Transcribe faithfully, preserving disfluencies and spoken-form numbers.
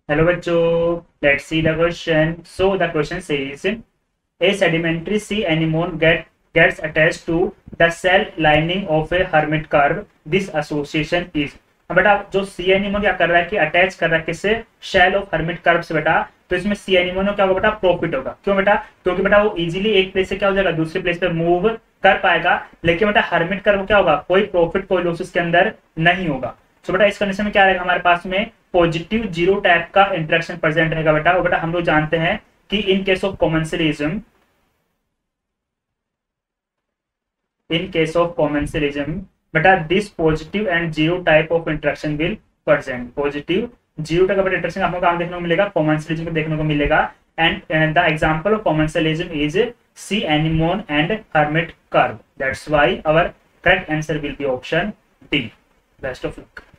Hello बच्चों, let's see the question. So the question says a sedimentary sea anemone get gets attached to the cell lining of a hermit crab. This association is. अब बेटा जो सी anemone क्या कर रहा है कि attach कर रहा है किससे, शेल ऑफ हर्मिट कर्ब से बेटा. तो इसमें सी एनिमोन को क्या होगा बेटा, प्रॉफिट होगा. क्यों बेटा, क्योंकि बेटा वो इजीली एक प्लेस से क्या हो जाएगा दूसरे प्लेस पे मूव कर पाएगा. लेकिन बेटा हर्मिट कर्ब क्या होगा, कोई प्रॉफिट कोई लॉस इसके अंदर नहीं होगा. तो बेटा इस कंडीशन में क्या रहेगा हमारे पास में पॉजिटिव जीरो टाइप का इंटरेक्शन प्रेजेंट रहेगा बेटा. और बेटा हम लोग जानते हैं कि in case of commensalism in case of commensalism बेटा this positive and zero type of interaction will present. Positive zero type of interaction आपको कहाँ देखने को मिलेगा, कॉमेंसलिज्म में देखने को मिलेगा. And the example of commensalism is sea anemone and hermit crab. That's why our correct answer will be option D. Best of luck.